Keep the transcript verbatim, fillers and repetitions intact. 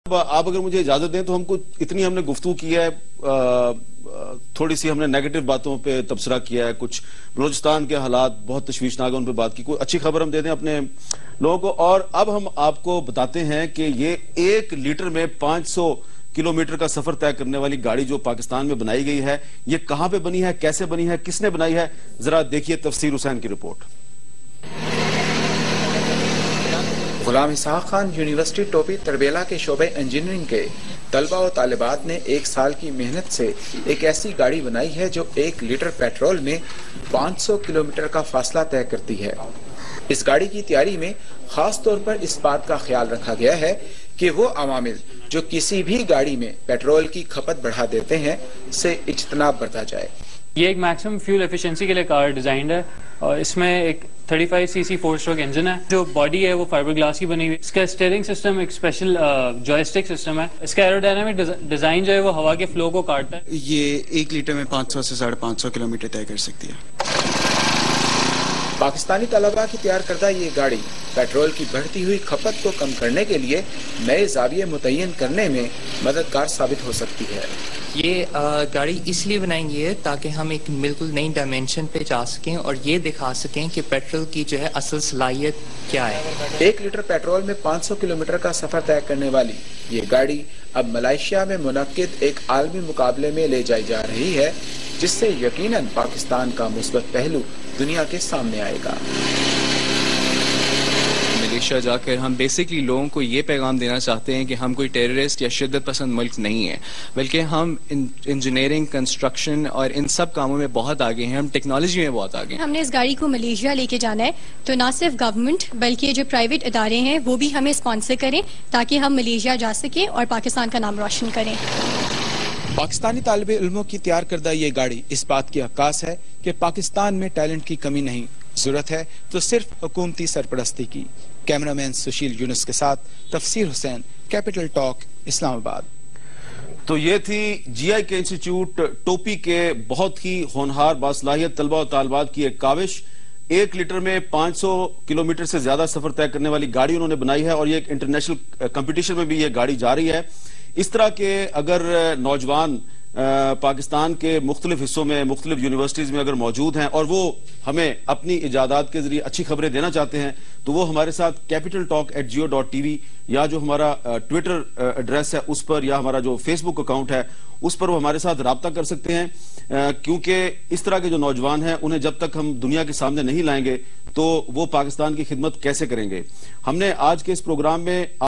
आप अगर मुझे इजाजत दें तो हमको इतनी हमने गुफ्तगू की है, थोड़ी सी हमने नेगेटिव बातों पे तबसरा किया है, कुछ बलूचिस्तान के हालात बहुत तशवीशनाक है उन पे बात की, कोई अच्छी खबर हम दे दें अपने लोगों को। और अब हम आपको बताते हैं कि ये एक लीटर में पांच सौ किलोमीटर का सफर तय करने वाली गाड़ी जो पाकिस्तान में बनाई गई है, ये कहां पे बनी है, कैसे बनी है, किसने बनाई है, जरा देखिए तफसीर हुसैन की रिपोर्ट। गुलाम इसहाक खान यूनिवर्सिटी टोपी तरबेला के शोबे इंजीनियरिंग के तलबा और तालिबात ने एक साल की मेहनत से एक ऐसी गाड़ी बनाई है जो एक लीटर पेट्रोल में पाँच सौ किलोमीटर का फासला तय करती है। इस गाड़ी की तैयारी में खास तौर पर इस बात का ख्याल रखा गया है कि वो अवामिल जो किसी भी गाड़ी में पेट्रोल की खपत बढ़ा देते हैं से इज्तनाब बरता जाए। ये एक मैक्सिमम फ्यूल एफिशिएंसी के लिए कार डिजाइन्ड है और इसमें एक पैंतीस सीसी फोर स्ट्रोक इंजन है। जो बॉडी है वो फाइबर ग्लास की बनी हुई। इसका स्टीयरिंग सिस्टम एक स्पेशल जॉयस्टिक सिस्टम है। इसका एरोडायनामिक डिजाइन जो है वो हवा के फ्लो को काटता है। ये एक लीटर में पाँच सौ से साढ़े पाँच सौ किलोमीटर तय कर सकती है। पाकिस्तानी तलबा की तैयार करदा ये गाड़ी पेट्रोल की बढ़ती हुई खपत को कम करने के लिए नए जाविये मुतय्यन करने में मददगार साबित हो सकती है। ये गाड़ी इसलिए बनाई गई है ताकि हम एक बिल्कुल नई डायमेंशन पे जा सकें और ये दिखा सकें कि पेट्रोल की जो है असल सलाहियत क्या है। एक लीटर पेट्रोल में पाँच सौ किलोमीटर का सफर तय करने वाली ये गाड़ी अब मलेशिया में मुनक्किद एक आलमी मुकाबले में ले जाई जा रही है, जिससे यकीनन पाकिस्तान का मुस्बत पहलू दुनिया के सामने आएगा। मलेशिया जाकर हम बेसिकली लोगों को ये पैगाम देना चाहते हैं कि हम कोई टेररिस्ट या शिद्दत पसंद मुल्क नहीं है, बल्कि हम इंजीनियरिंग, कंस्ट्रक्शन और इन सब कामों में बहुत आगे हैं, हम टेक्नोलॉजी में बहुत आगे हैं। हमने इस गाड़ी को मलेशिया लेके जाना है, तो ना सिर्फ गवर्नमेंट बल्कि जो प्राइवेट इदारे हैं वो भी हमें स्पॉन्सर करें ताकि हम मलेशिया जा सकें और पाकिस्तान का नाम रोशन करें। पाकिस्तानी तालिबे इल्मों की तैयार करदा ये गाड़ी इस बात की अक्कास है कि पाकिस्तान में टैलेंट की कमी नहीं, जरूरत है तो सिर्फ हुकूमती सरपरस्ती की। कैमरामैन सुशील यूनुस के साथ तफसीर हुसैन, कैपिटल टॉक, इस्लामाबाद। तो ये थी जीआई के इंस्टीट्यूट टोपी के बहुत ही होनहार बासलाहियत तलबा और तालिबात की एक काविश। एक लीटर में पाँच सौ किलोमीटर से ज्यादा सफर तय करने वाली गाड़ी उन्होंने बनाई है और ये एक इंटरनेशनल कंपटीशन में भी ये गाड़ी जा रही है। इस तरह के अगर नौजवान पाकिस्तान के मुख्तलिफ हिस्सों में, मुख्तलिफ यूनिवर्सिटीज में अगर मौजूद हैं और वो हमें अपनी इजादात के जरिए अच्छी खबरें देना चाहते हैं, तो वो हमारे साथ capital talk at Geo dot TV या जो हमारा ट्विटर एड्रेस है उस पर, या हमारा जो फेसबुक अकाउंट है उस पर वो हमारे साथ राब्ता कर सकते हैं, क्योंकि इस तरह के जो नौजवान हैं उन्हें जब तक हम दुनिया के सामने नहीं लाएंगे तो वो पाकिस्तान की खिदमत कैसे करेंगे। हमने आज के इस प्रोग्राम में